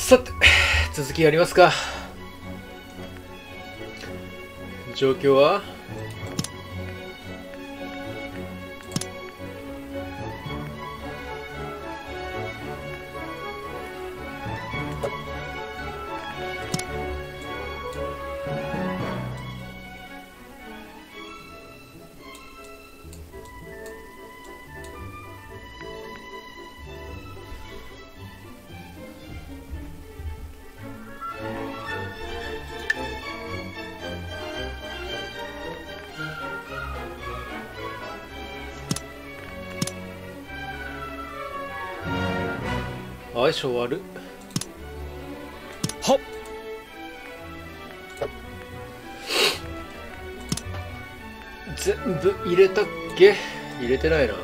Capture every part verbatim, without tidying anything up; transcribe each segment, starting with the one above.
さて続きやりますか。状況は相性悪っ。 はっ。 全部入れたっけ？入れてないな。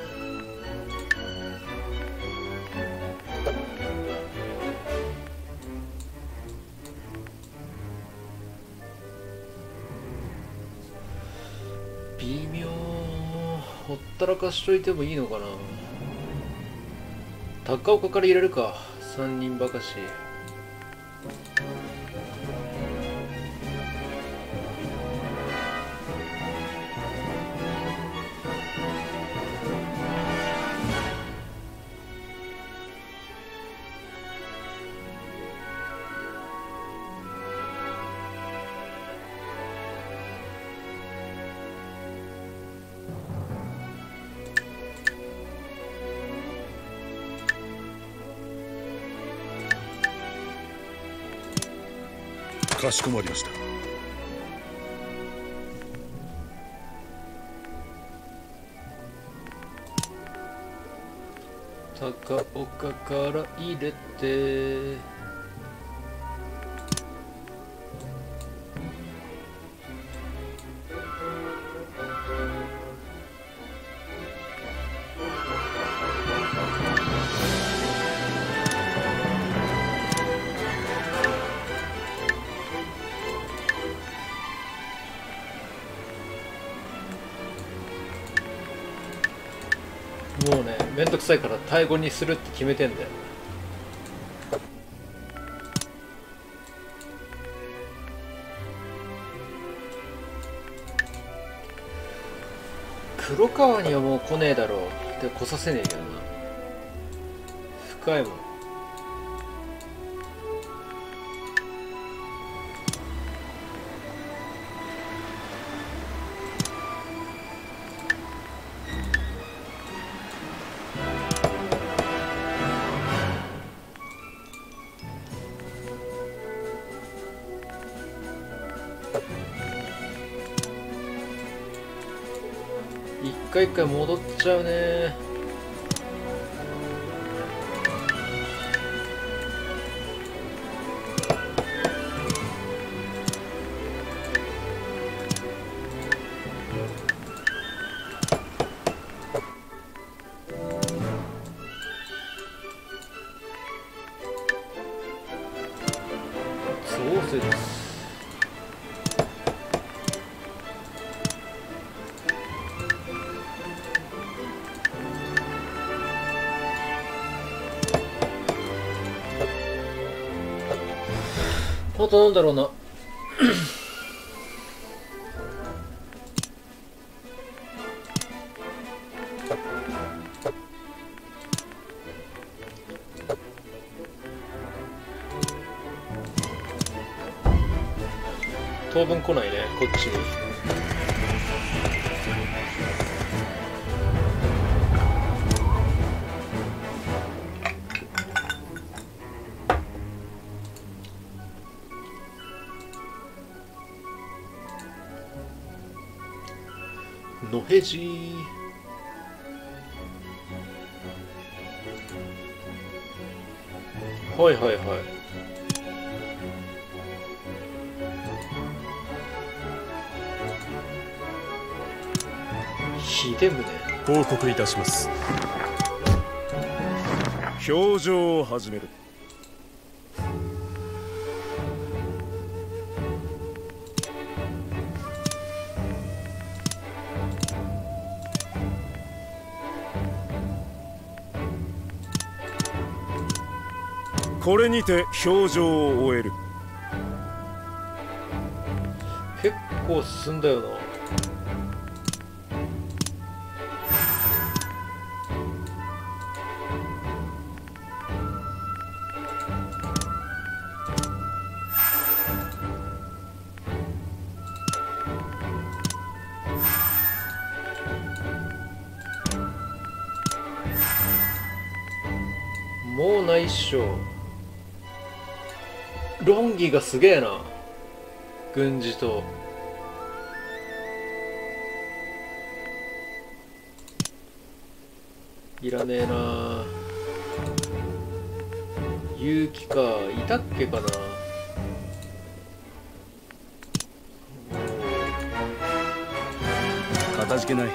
微妙。ほったらかしといてもいいのかな。高岡から入れるか。さんにんばかし。 かしこまりました。 高岡から入れてもうね、めんどくさいからタイ語にするって決めてんだよ。黒川にはもう来ねえだろう。で来させねえけどな。深いもん。一回一回戻っちゃうね。そうです。あとなんだろうな。当分来ないね、こっちに。野辺地はいはいはい。秀宗報告いたします。表情を始める。 これにて表情を終える。 結構進んだよな。もうないっしょ。ロンギがすげえな。軍事といらねえな。勇気か。いたっけかな。 かたじけない。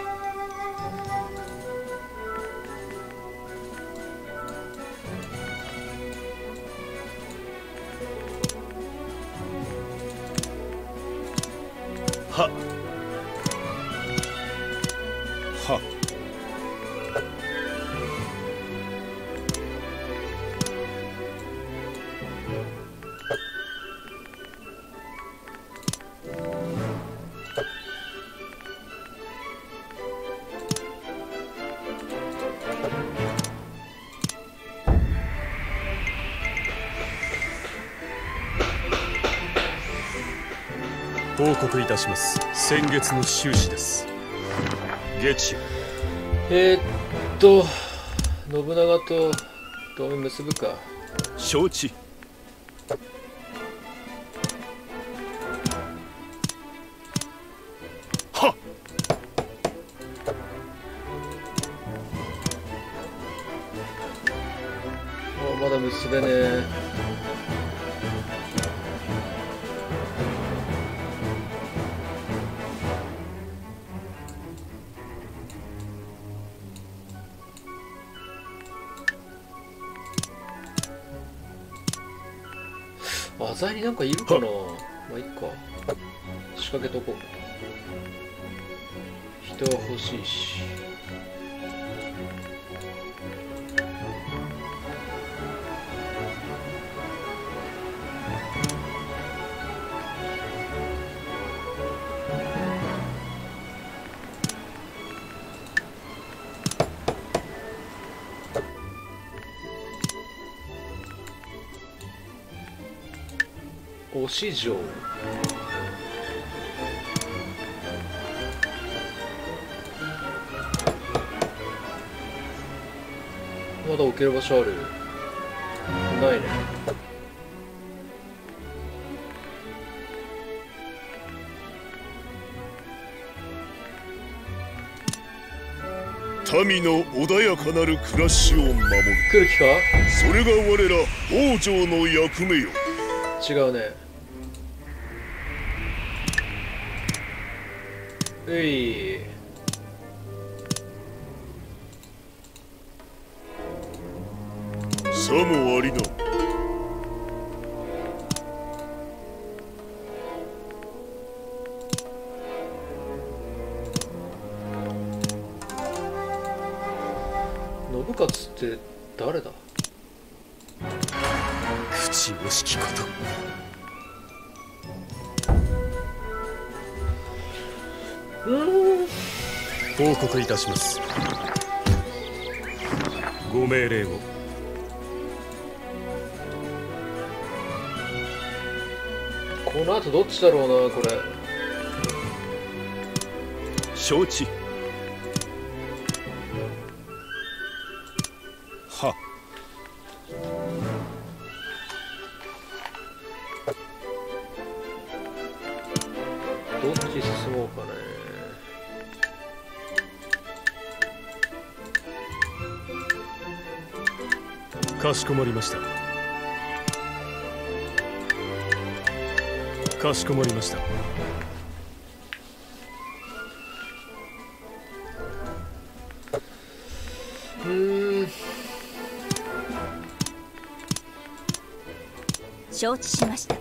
はっはっ。報告いたします。先月の収支です。ゲチよ。 えー、っと信長と同盟結ぶか。 承知。はっ。 あ、まだ結べねえ。あざりなんかいるかな。まあいっか。仕掛けとこう。人は欲しいし。忍城。まだ置ける場所ある？ないね。 民の穏やかなる暮らしを守る。 来る気か？ それが我ら王城の役目よ。 違うね。うい。 さもありな。 信勝って誰だ？ 口惜しきこと。 うん。 報告いたします。ご命令を。 この後どっちだろうな、これ。 承知。はっ。 どっち進もうかね。 かしこまりました。かしこまりました。 うーん。 承知しました。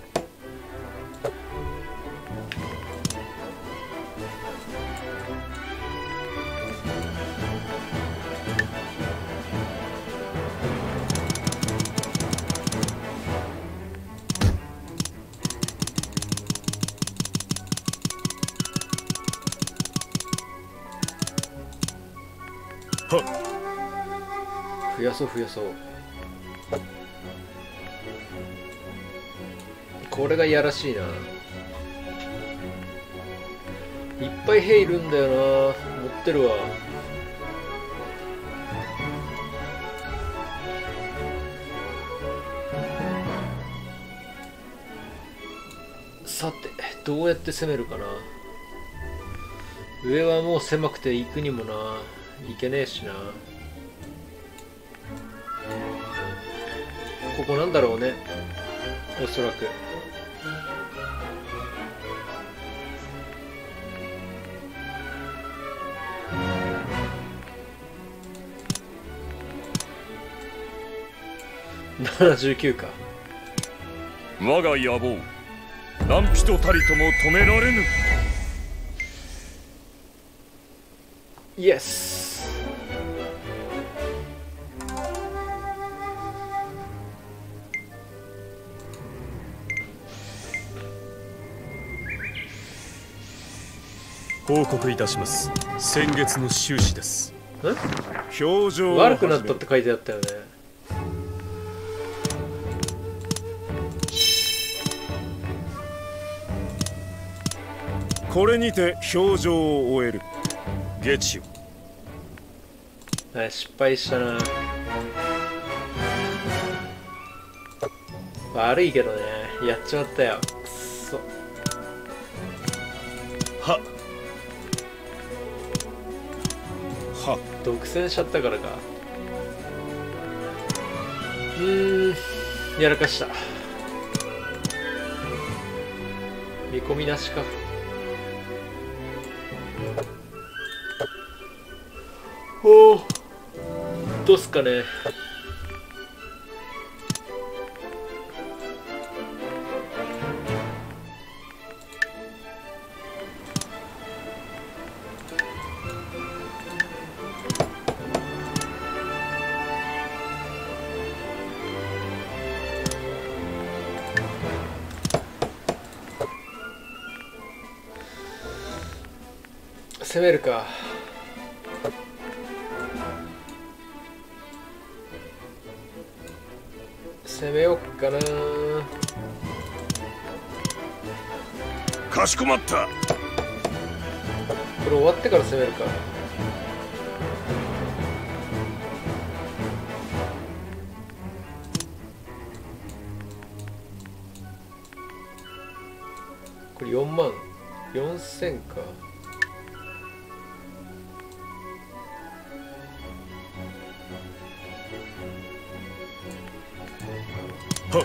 増やそう増やそう。これがいやらしいな。いっぱい兵いるんだよな。持ってるわ。さてどうやって攻めるかな。上はもう狭くて行くにもな行けねえしな。ここなんだろうね、おそらく。ななじゅうきゅうか。 我が野望何人たりとも止められぬ。 イエス。 報告いたします。先月の収支です。 ん表情悪くなったって書いてあったよね。 これにて表情を終える。ゲチよ。 はい、失敗したな。悪いけどね、やっちまったよ。くっそ。 はは独占しちゃったからか。うーん、やらかした。見込みなしか。おお、どうすかね。攻めるか。攻めよっかな。 かしこまった。 これ終わってから攻めるか。これよんまんよんせんか。 はっ。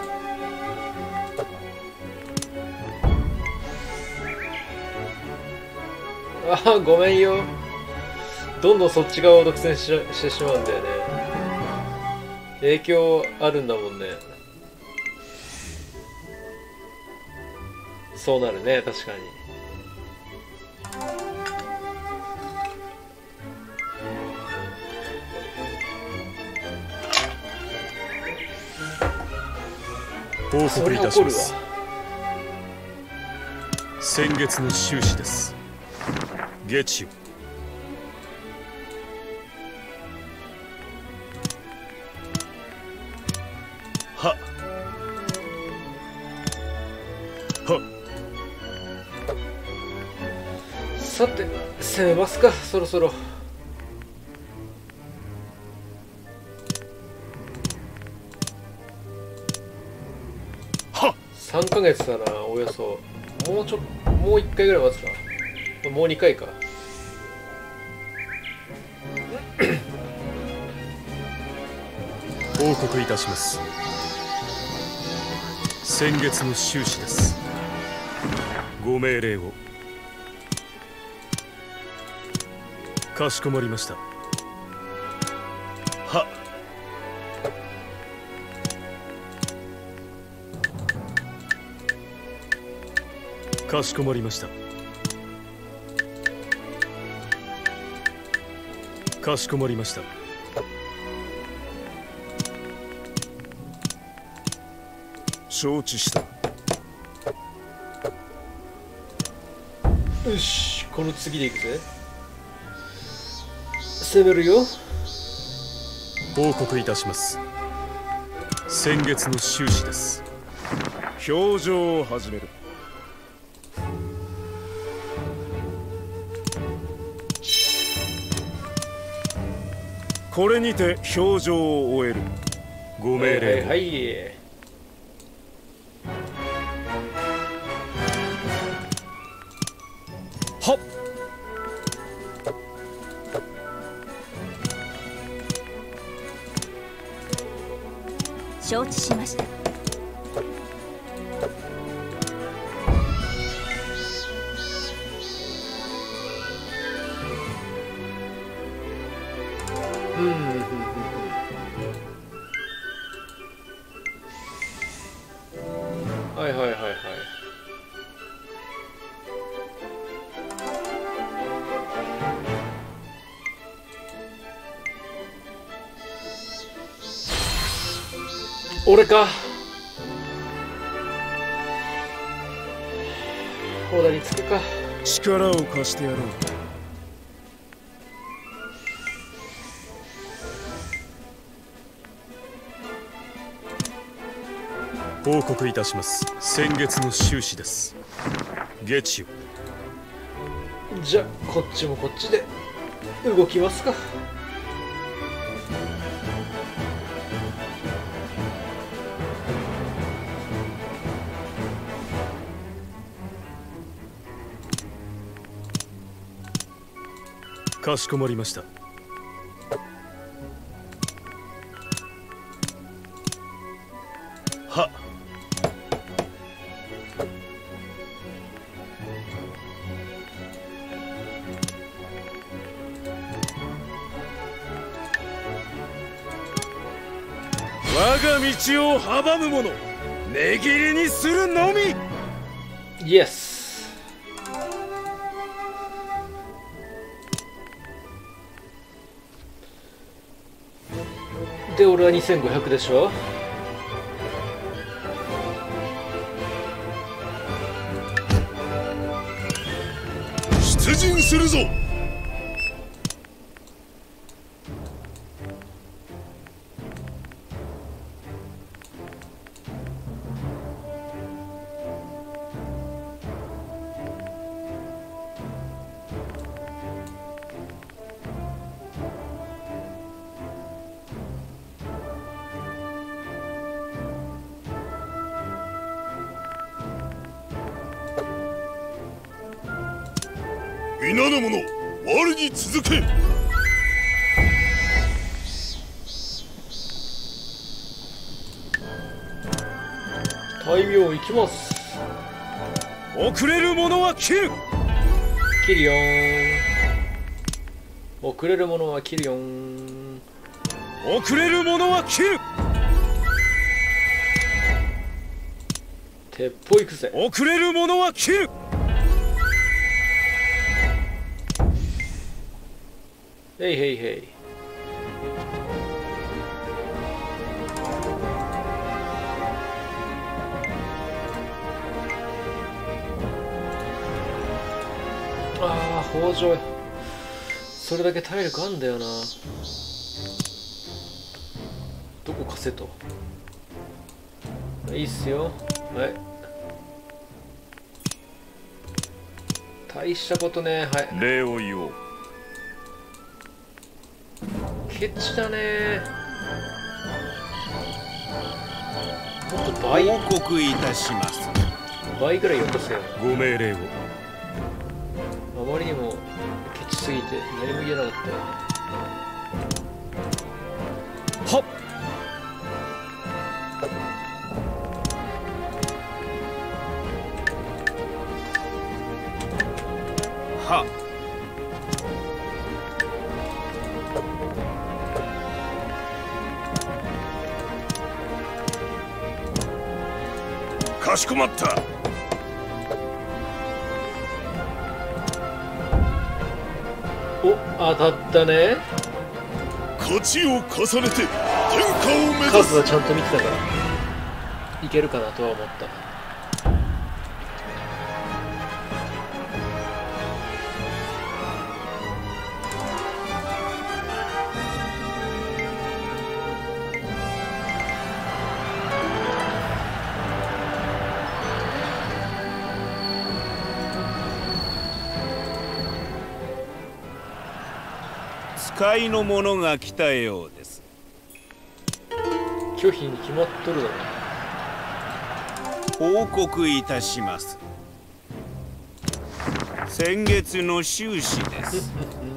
ああ、ごめんよ。どんどんそっち側を独占ししてしまうんだよね。影響あるんだもんね。そうなるね、確かに。 報告いたします。先月の収支です。ゲチよ。はは。 さて攻めますか、そろそろ。 はさんかげつだな、およそ。もうちょもういっかいぐらい待つか。もうにかいか。 報告いたします。先月の収支です。ご命令を。かしこまりました。はかしこまりました。かしこまりました。承知した。 よし、この次でいくぜ。 攻めるよ。 報告いたします。先月の収支です。 表情を始める。これにて表情を終える。 ご命令を。 はいはいはい。 はっ。 承知しました。 うんうんうんうん。はいはいはいはい。俺か。オーダーにつくか。 力を貸してやろう。 報告いたします。先月の収支です。月曜。 じゃあこっちもこっちで動きますか。 かしこまりました。はっ。 我が道を阻む者、値切りにするのみ。 イエス。で俺はにせんごひゃくでしょ。 出陣するぞ。皆の者、我に続け。 大名行きます。 遅れる者は切る。 キリオン。遅れる者はキリオン。 遅れる者は切る。 鉄砲行くぜ。 遅れる者は切る。 へいへいへい。ああ、北条。それだけ体力あんだよな。どこ貸せと。いいっすよ。はい。大したことね。はい。 礼を言おう。 ケチだね。もっと倍。 報告いたします。 倍ぐらいよこせよ。 ご命令を。 あまりにもケチすぎて何も言えなかったよ。 はっ。 はっ。 かしこまった。 お、当たったね。 勝ちを重ねて天下を目指す。 数はちゃんと見てたからいけるかなとは思った。 使いの者が来たようです。 拒否に決まっとるだろ。 報告いたします。先月の収支です。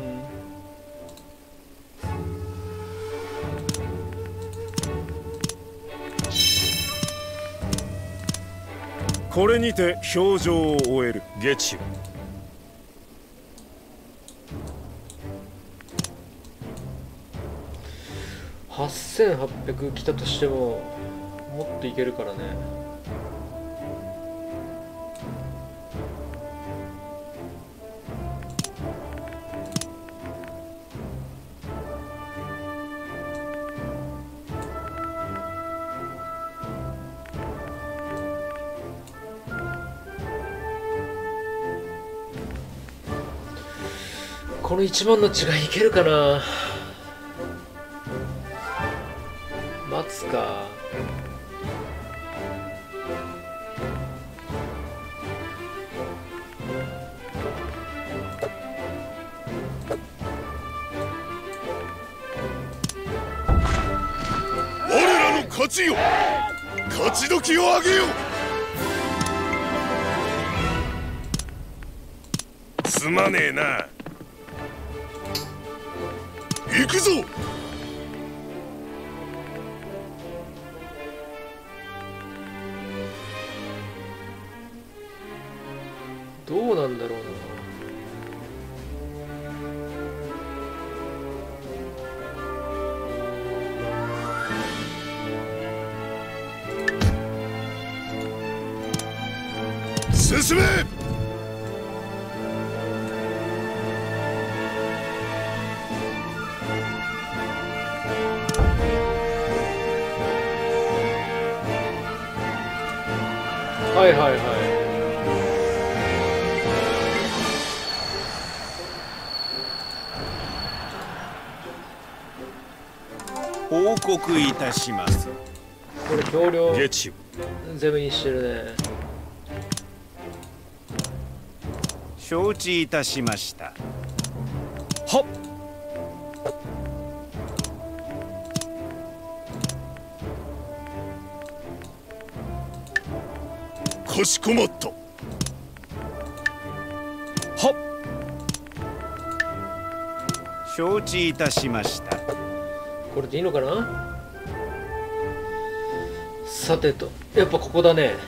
これにて表情を終える。 ゲチュ。 はっせんはっぴゃく来たとしてももっといけるからね。この一番の違いいけるかな。待つか。 我らの勝ちよ、勝ち時をあげよ。すまねえな。行くぞ。 どうなんだろうな。 進め。 はいはいはい。 報告いたします。 これ表量ゲチュ。 全部にしてるね。 承知いたしました。 はっ。 かしこまった。 はっ。 承知いたしました。 これでいいのかな。さてと、やっぱここだね。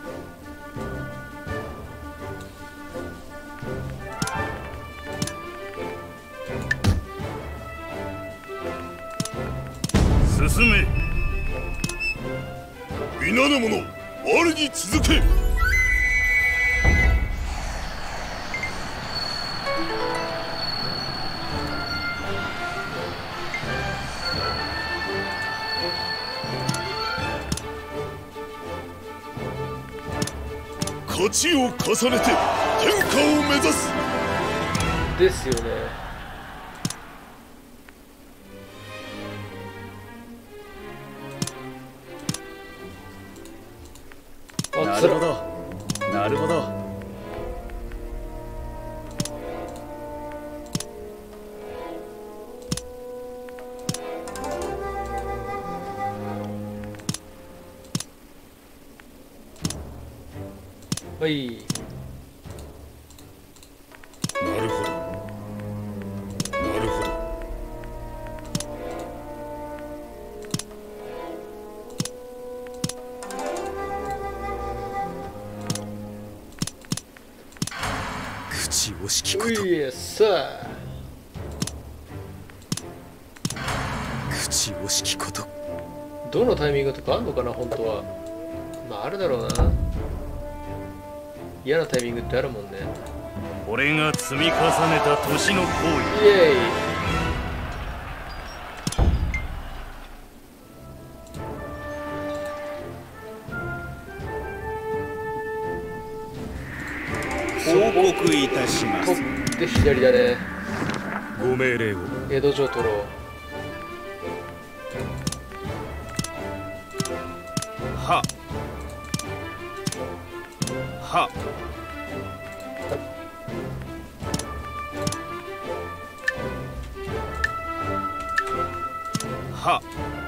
進め。皆の者、我に続け。勝ちを重ねて天下を目指す。 ですよね。 なるほど。なるほど。 はい。 なるほど。なるほど。 口惜しきこうと。 いさ口惜しきこと。 どのタイミングとかあんのかな、本当は。まああるだろうな。嫌なタイミングってあるもんね。 俺が積み重ねた年の行為。 イエーイ。 報告いたします。 取って左だね。 ご命令を。 江戸城取ろう。 ははは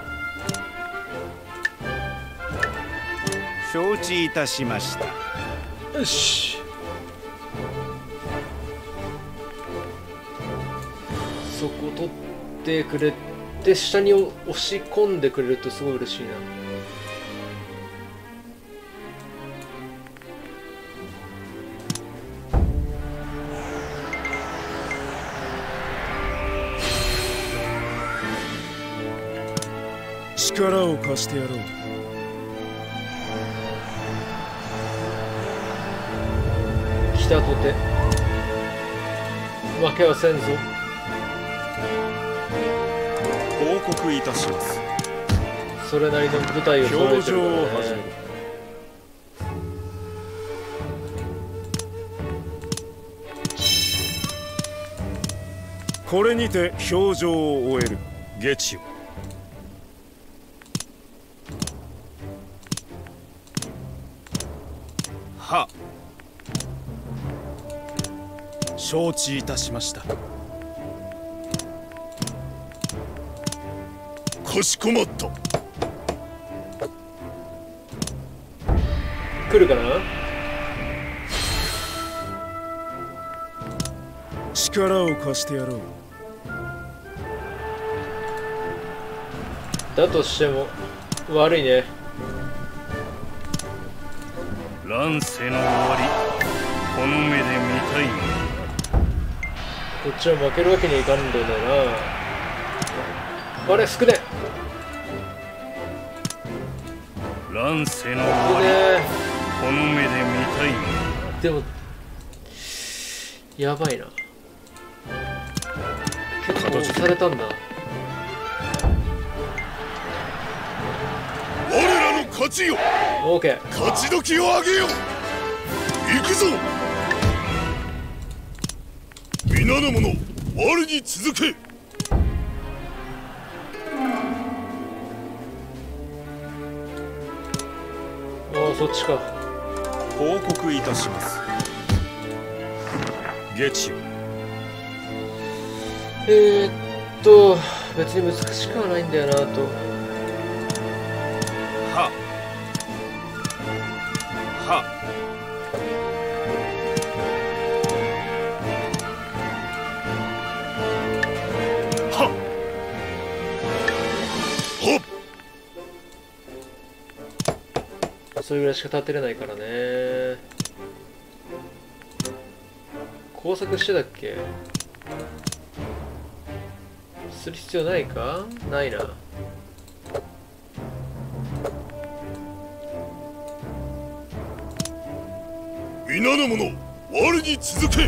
承知いたしました。 よし。そこ取ってくれて下に押し込んでくれるとすごい嬉しいな。 力を貸してやろう。 来たとて負けはせんぞ。 報告いたします。 それなりの舞台を揃え表てるからね。 情を始める。これにて表情を終える。 ゲチよ。 は承知いたしました。 かしこまった。 来るかな。 力を貸してやろう。 だとしても悪いね。 乱世の終わり、この目で見たいの。 こっちは負けるわけにはいかんのだな。あれ少ね。 乱世の終少わり、 ね。 この目で見たいの。 でもやばいな。結構押されたんだ。 我らの勝ちよ。 オーケー。 勝ち時を上げよ。行くぞ。皆の者、我に続け。 ああ、そっちか。 報告いたします。 ゲチよ。 えー、っと別に難しくはないんだよなと。 はははっ。 それぐらいしか立てれないからね。工作してたっけ。する必要ないか。ないな。 皆の者、我に続け。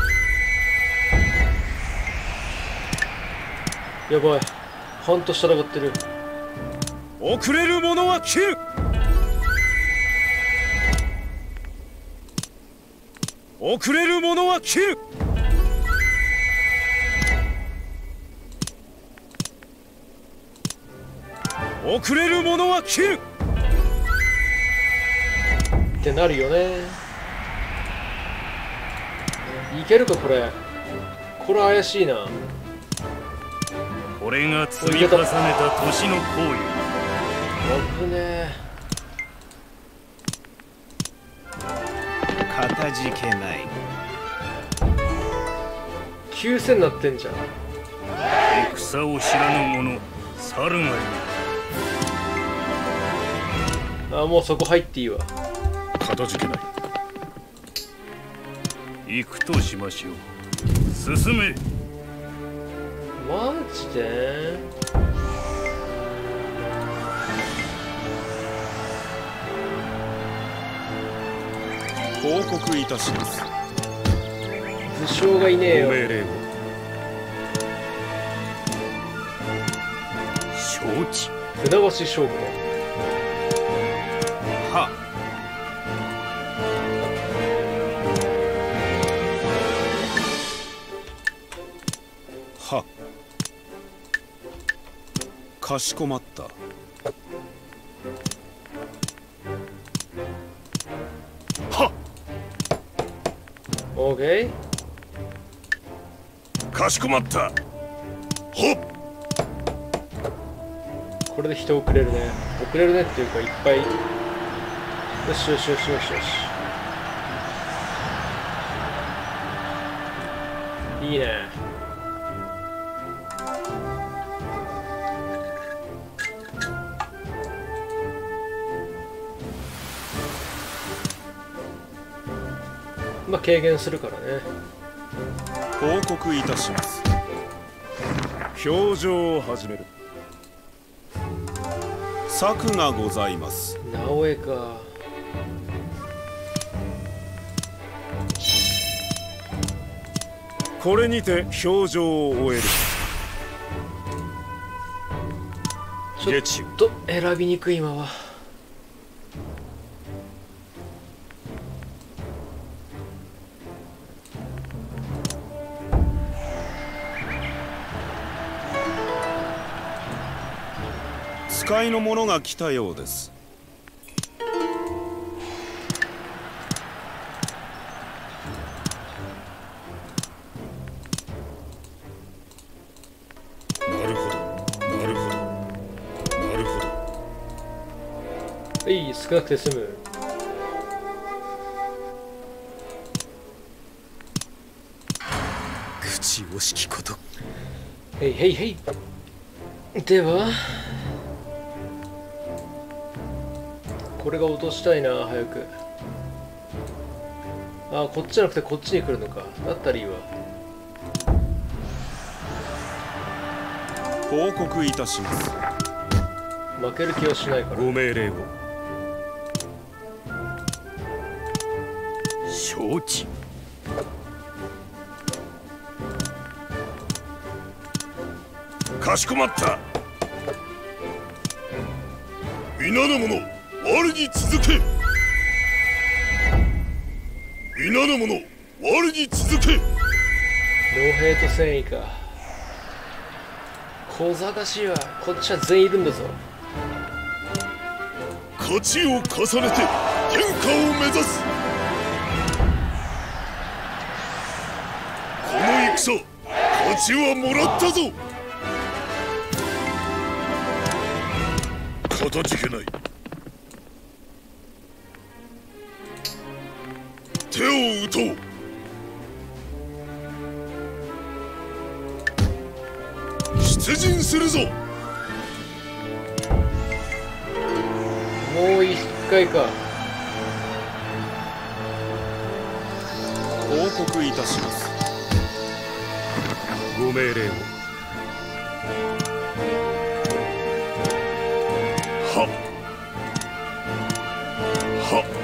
やばい、半年戦ってる。 遅れる者は切る。遅れる者は切る。遅れる者は切る。 ってなるよね。いけるかこれ。これ怪しいな。 これが積み重ねた年の行為。 危ねえ。 かたじけない。 きゅうせんになってんじゃん。 戦を知らぬ者、猿がいる。 あ、もうそこ入っていいわ。 かたじけない。 行くとしましょう。進め。 マジで。 報告いたします。 武将がいねえよ。 ご命令を。 承知。 船橋将軍。 ははかしこまった。 はっ。 オーケー。 かしこまった。ほっ。 これで人遅れるね。遅れるねっていうか、いっぱい。よしよしよしよしよし。いいね。まあ軽減するからね。 報告いたします。 表情を始める。 策がございます。 直江か。 これにて表情を終える。 ちょっと選びにくい今は。 使いの者が来たようです。 なるほど、なるほど、なるほど。 はい、少なくて済む。 口惜しきこと。 へいへいへい。ではこれが落としたいな、早く。あ、こっちじゃなくてこっちに来るのか。だったらいいわ。 報告いたします。 負ける気はしないから。 ご命令を。 承知。かしこまった。皆の者、我に続け。皆の者、我に続け。 農兵と戦意か。小賢しいわ。こっちは全員いるんだぞ。 勝ちを重ねて天下を目指す。この戦、勝ちはもらったぞ。かたじけない。手を打とう。出陣するぞ。 もう一回か。 報告いたします。 ご命令を。 はっはっ。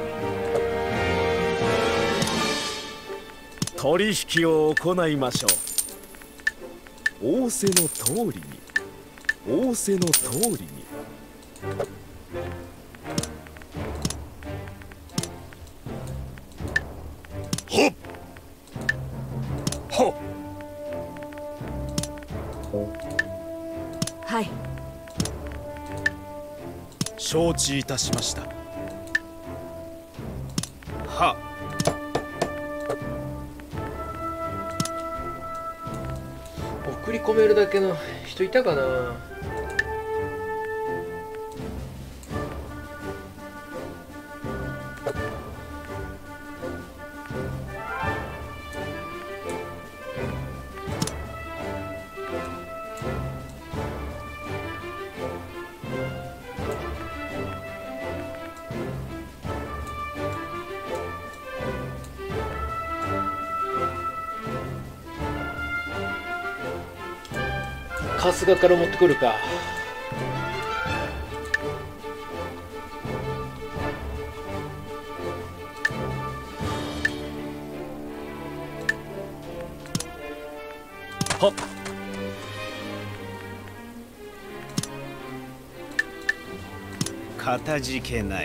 取引を行いましょう。仰せの通りに、仰せの通りに。 はっはっ。 はい。 承知いたしました。 はっ。 送り込めるだけの人いたかな。春日から持ってくるか。 はっ。 かたじけない。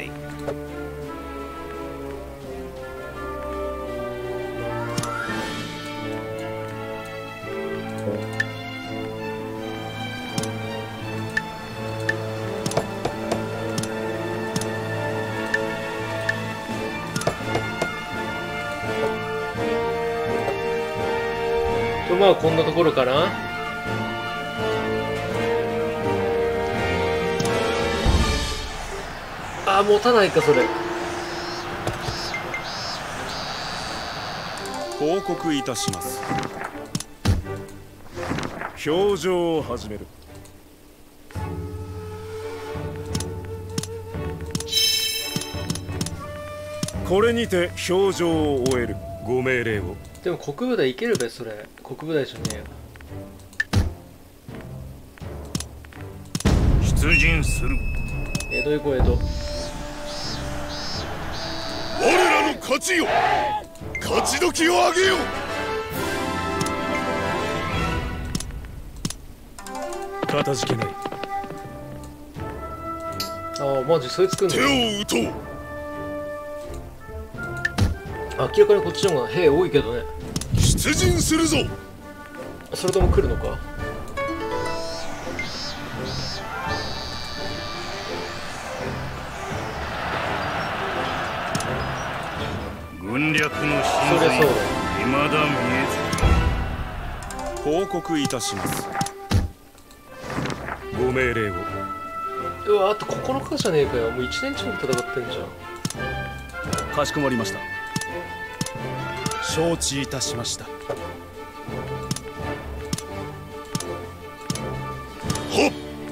とまあこんなところかな。 わー持たないかそれ。 報告いたします。 表情を始める。これにて表情を終える。 ご命令を。 でも国部台いけるべそれ。国部台じゃねえよ。 出陣する。 江戸行こう江戸。 我らの勝ちよ、勝ち時を上げよう。 かたじけない。 ああマジそいつくんの。 手を打とう。 明らかにこっちの方が兵多いけどね。 出陣するぞ。 それとも来るのか。 軍略の真そりゃ髄そうだ。 未だ見え報告いたします。 ご命令を。 うわあとここのかじゃねえかよ。もういちねん近く戦ってんじゃん。 かしこまりました。承知いたしました。 ず。はっ。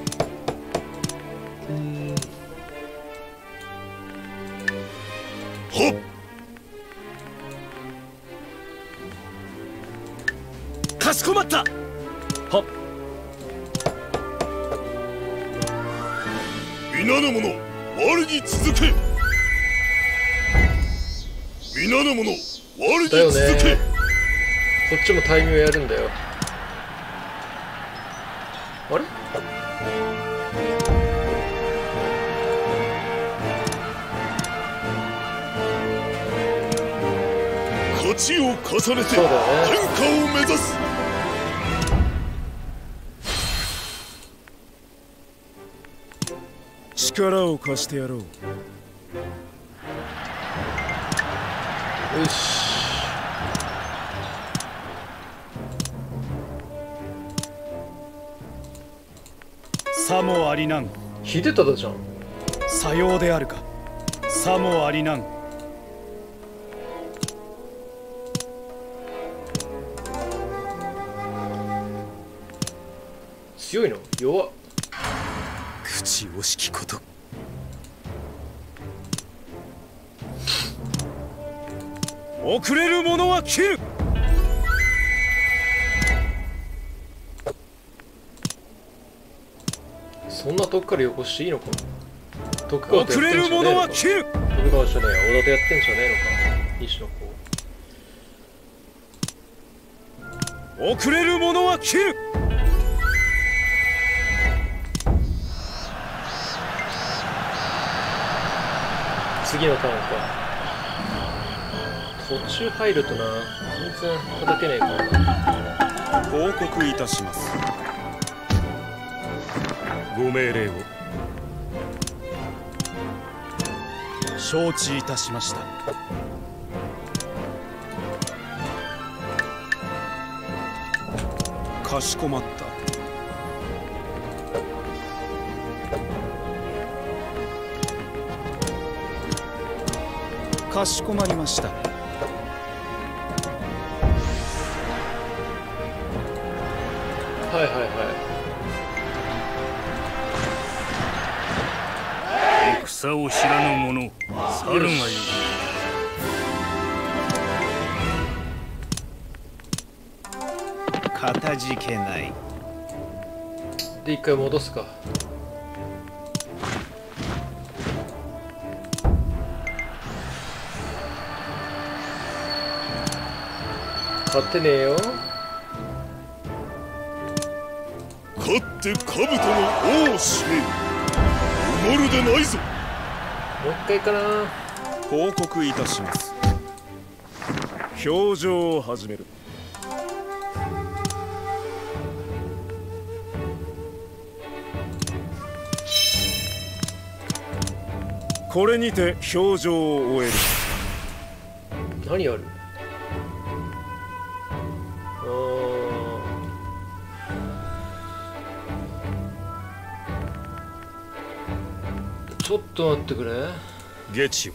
うんはっ。 かしこまった。はっ。 皆の者、我に続け。皆の者、我にだよ続け。 ね。こっちもタイミングやるんだよ。あれ勝ちを重ねてそうだよね。 天下を目指す。 力を貸してやろう。 よし。 さもありなん。 秀忠じゃん。 さようであるか。さもありなん。 強いの弱っ。 口惜しきこと。 遅れる者は切る。 そんな遠くからよこしていいのか。徳川と遅やってんれる者じゃねえのか。 は切る。 徳川じゃねえや、織田とやってんじゃねえのか。西の子。 遅れる者は切る。 次のターンか。途中入るとな、全然叩けねえからな。 報告いたします。 ご命令を。 承知いたしました。 かしこまった。 かしこまりました。 はいはいはい。 戦を知らぬ者、去るがよい。 かたじけない。 で一回戻すか。勝ってねえよ。 勝って兜の王を締め、埋まるでないぞ。 もう一回かな。 報告いたします。 表情を始める。これにて表情を終える。 何やる。あーちょっと待ってくれ。 ゲチよ。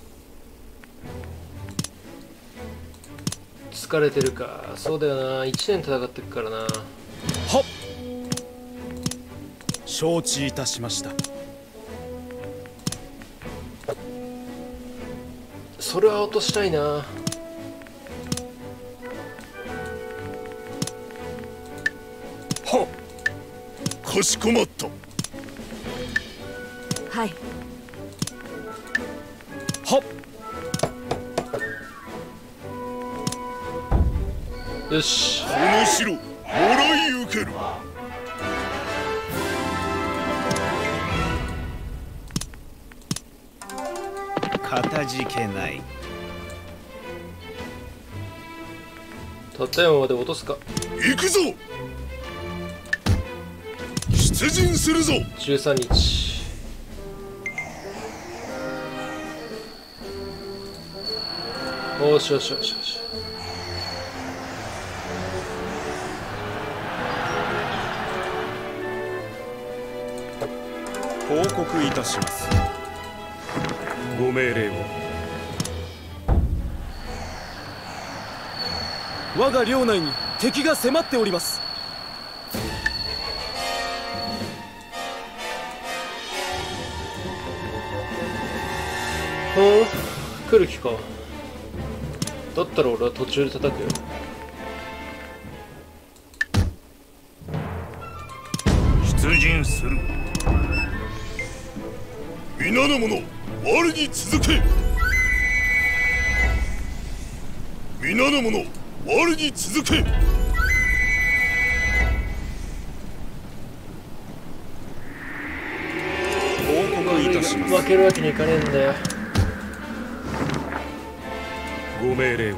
疲れてるか。そうだよな、いちねん戦ってくからな。はっ、 承知いたしました。 それは落としたいな。 はっ、かしこまった。 はい。 はっ、 よし。 この城もらい受ける。 かたじけない。 たった山まで落とすか。 行くぞ。出陣するぞ。 じゅうさんにち。よしよしよしよし。 報告いたします。 ご命令を。 我が領内に敵が迫っております。 はあ、来る気か。だったら俺は途中で叩くよ。 出陣する。 皆の者、我に続け。皆の者、我に続け。 報告いたします。 負けるわけにいかねえんだよ。 ご命令を。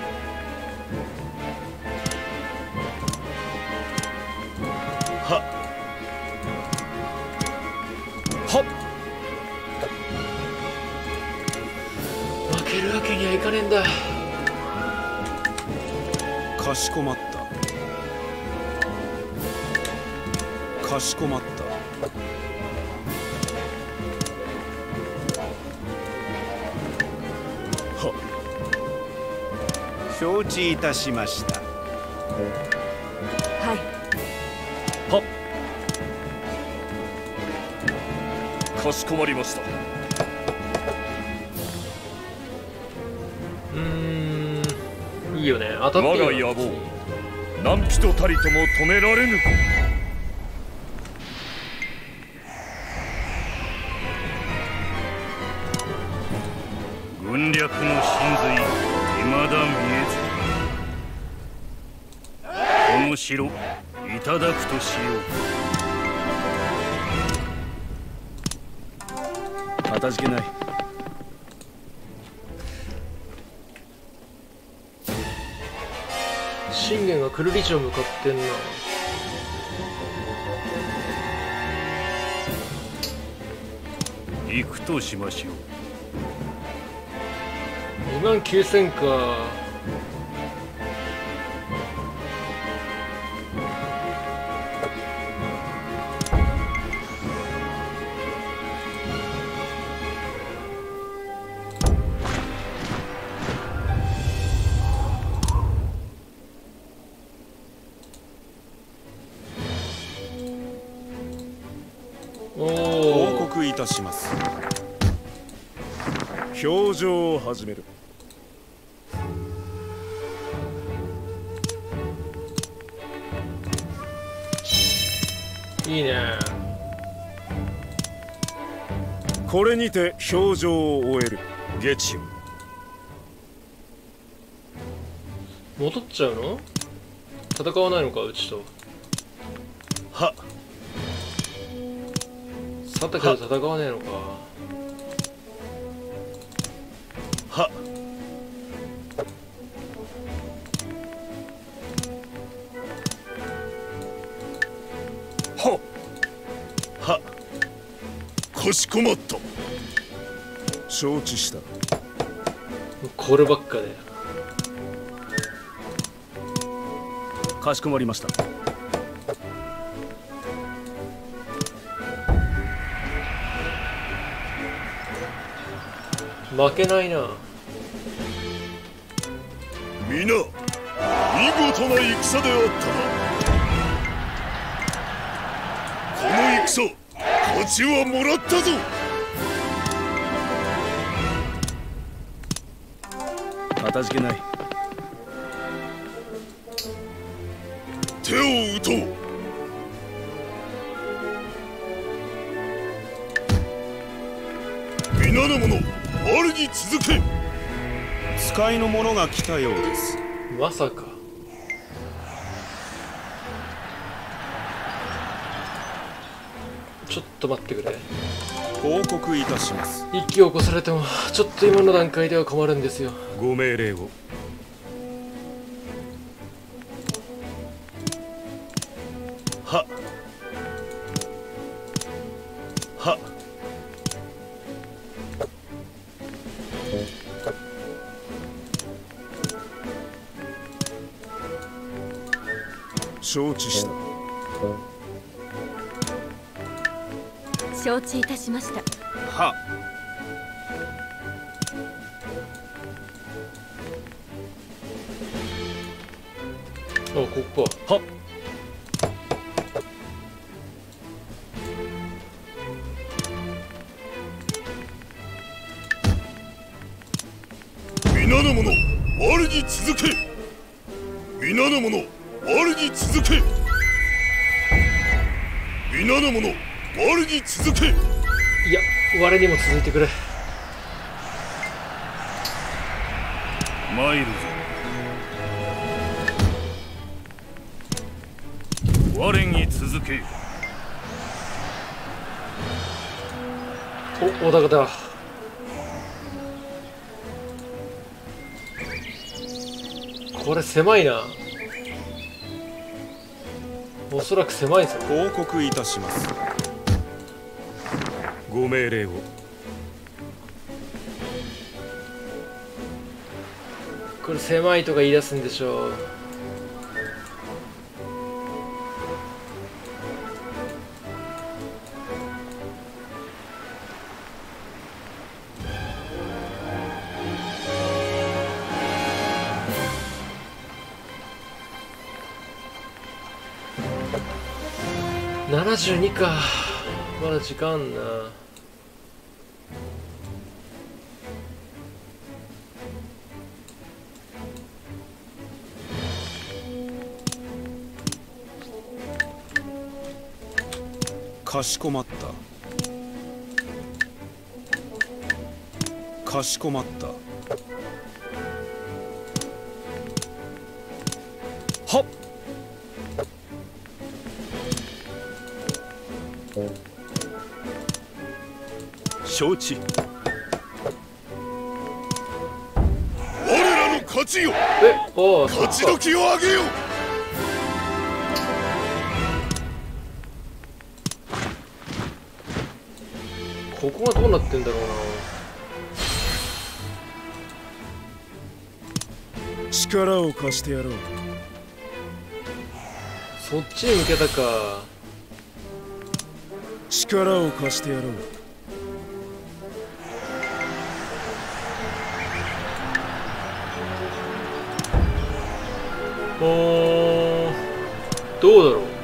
はっ、はっ、 負けるわけにはいかねえんだ。 かしこまった。かしこまった。はっ、 承知いたしました。 はい。 はっ、 かしこまりました。 うーん、いいよね。当たって我がよ。 野望、何人たりとも止められぬ。 軍略の真髄、未だ見えず。この城、いただくとしよう。 かたじけない。 信玄がクルリチを向かってんな。 行くとしましょう。 にまんきゅうせんか。お報お。 告いたします。表情を始める。 いいね。 これにて表情を終える。 ゲチよ。 戻っちゃうの？戦わないのか、うちと。 はっ、 去ったけど戦わねえのか。 はっ、 はっ、 はっ、 かしこまった。 承知した。 こればっかで。 かしこまりました。 負けないな。 皆見事な戦であったな。この戦勝ちはもらったぞ。 かたじけない。 手を打とう。皆の者我に続け。 使いの者が来たようです。 まさか。ちょっと待ってくれ。 報告いたします。 一気を起こされてもちょっと今の段階では困るんですよ。 ご命令を。 はは承知した。 承知いたしました。 はあ、ここか。 は皆の者我に続け。皆の者我に続け。皆の者我に続け。 いや、我にも続いてくれ。 参るぞ。我に続け。 お、小高だ。これ狭いな。おそらく狭いぞ。 報告いたします。 ご命令を。 これ狭いとか言い出すんでしょう。ななじゅうにか。まだ時間あんな。 かしこまった。かしこまった。はっ。承知。 我らの勝ちよ。 え、おお、そっ勝ちか。 時を上げよ。 ここがどうなってんだろうな。 力を貸してやろう。 そっちに向けたか。 力を貸してやろう。 うーん、どうだろう。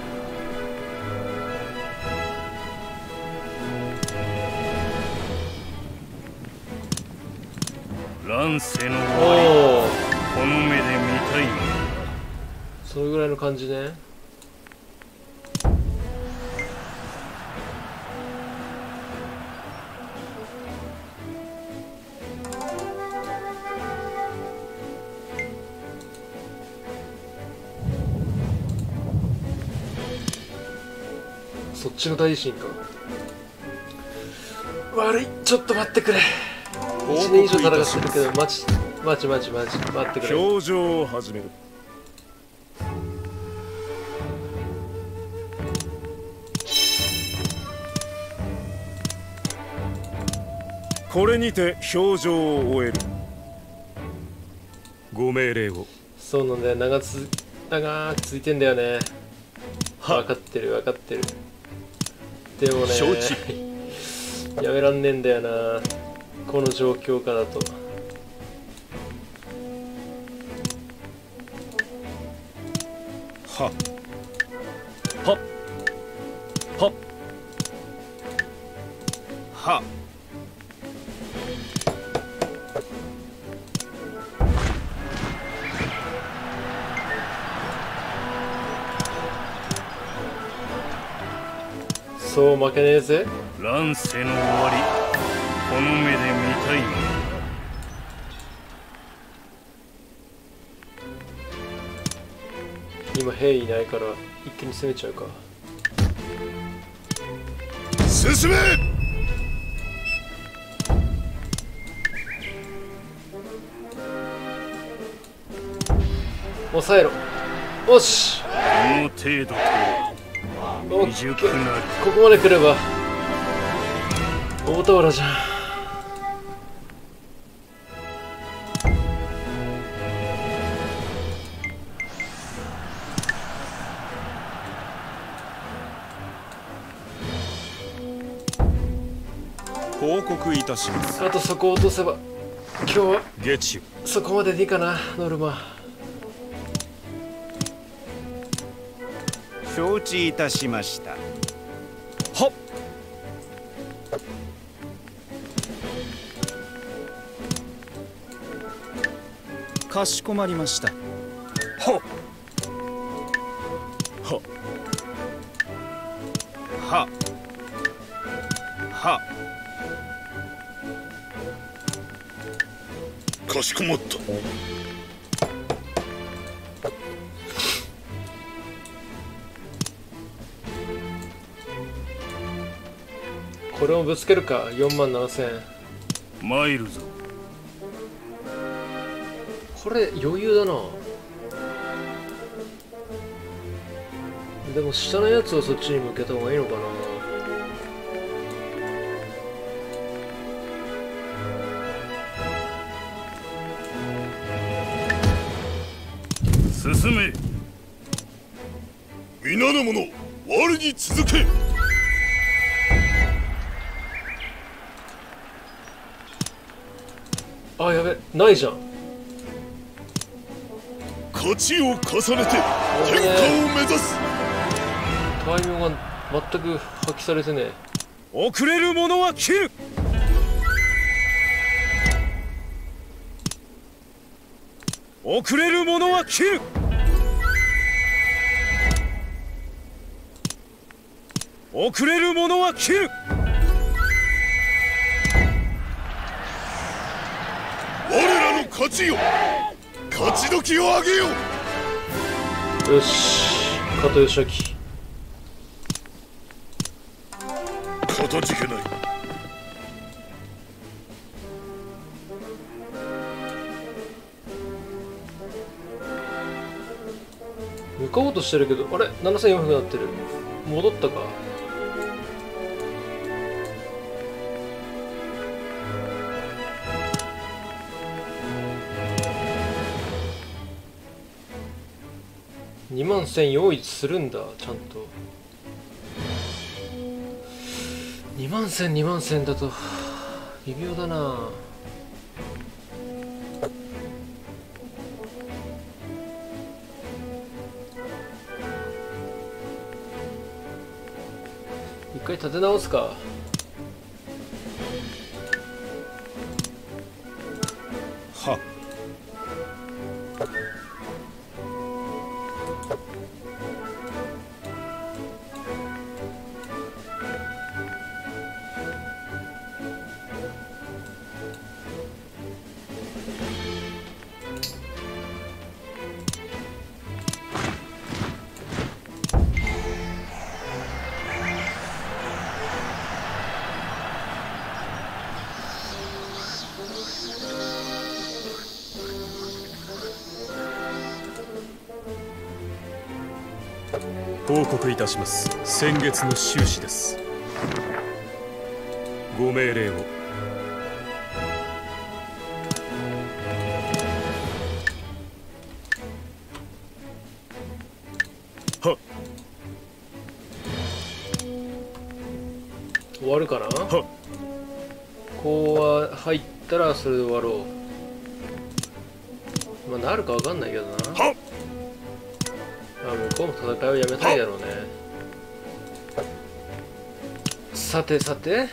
乱世の終わり、 おお、 この目で見たいのだ。 それぐらいの感じね。そっちの大地震か。悪い、ちょっと待ってくれ。いちねん以上戦ってるけど、待ち待ち待ち待ち待ってくれ。 表情を始める。これにて表情を終える。 ご命令を。 そうなんだよ、長つ長く続いてんだよね。分かってる分かってる。でもね、 承知。 やめらんねえんだよな。 この状況下だと。 はっはっはっはっ。 そう負けねえぜ。 乱世の終わり、この目で見たいもの。 今兵いないから一気に攻めちゃうか。 進め。 抑えろ。よし。 この程度とは未熟なり。 ここまで来れば大田原じゃん。 報告いたします。 あとそこを落とせば今日はゲチュそこまででいいかな。ノルマ承知いたしました。 はっ。かしこまりました。はっはっははかしこまった。 これをぶつけるか。よんまんななせん。 参るぞ。 これ余裕だな。でも下のやつをそっちに向けた方がいいのかな。 進め。皆の者、我に続け。 あ、やべ、ないじゃん。 勝ちを重ねて天下を目指す。 タイミングが全く発揮されてねえ。 遅れる者は切る。遅れる者は切る。遅れる者は切る。 我らの勝ちよ。勝ち時をあげよう。 よし、加藤義明。 かたじけない。 向かおうとしてるけど、あれななせんよんひゃくになってる。戻ったか。にまんせん用意するんだ、ちゃんと。にまんせん、にまんせんだと微妙だな。一回立て直すか。 はっ。 報告いたします。先月の収支です。ご命令を。はっ。 終わるかな。 はっ。 こうは入ったらそれで終わろう。まあなるかわかんないけどな。あ、向こうも戦いをやめたいだろうね。さてさて、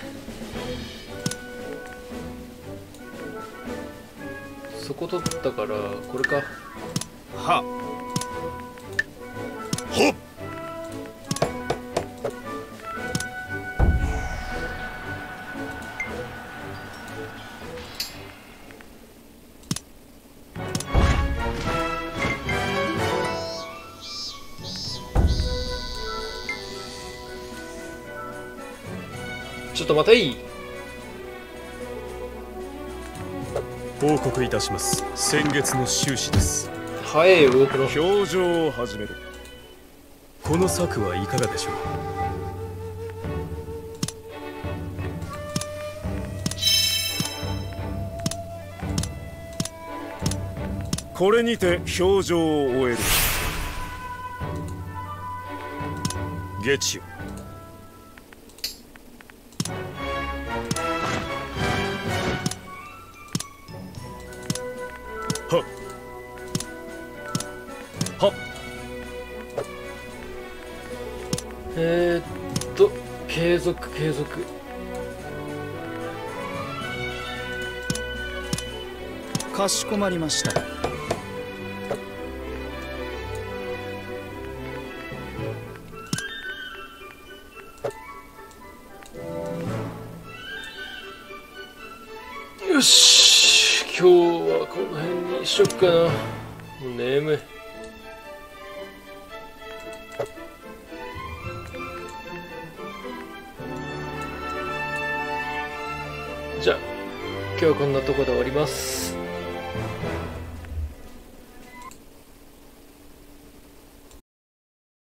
そこ取ったからこれか。 ははっ。 ちょっと待てい。 報告いたします。先月の収支です。 早い動くの。 表情を始める。 この策はいかがでしょう。 これにて表情を終える。 ゲチよ。 はっはっ。 えー、っと継続継続。 かしこまりました。 よし、今日はこの辺にしよっかな。もう眠い。じゃあ今日はこんなところで終わります。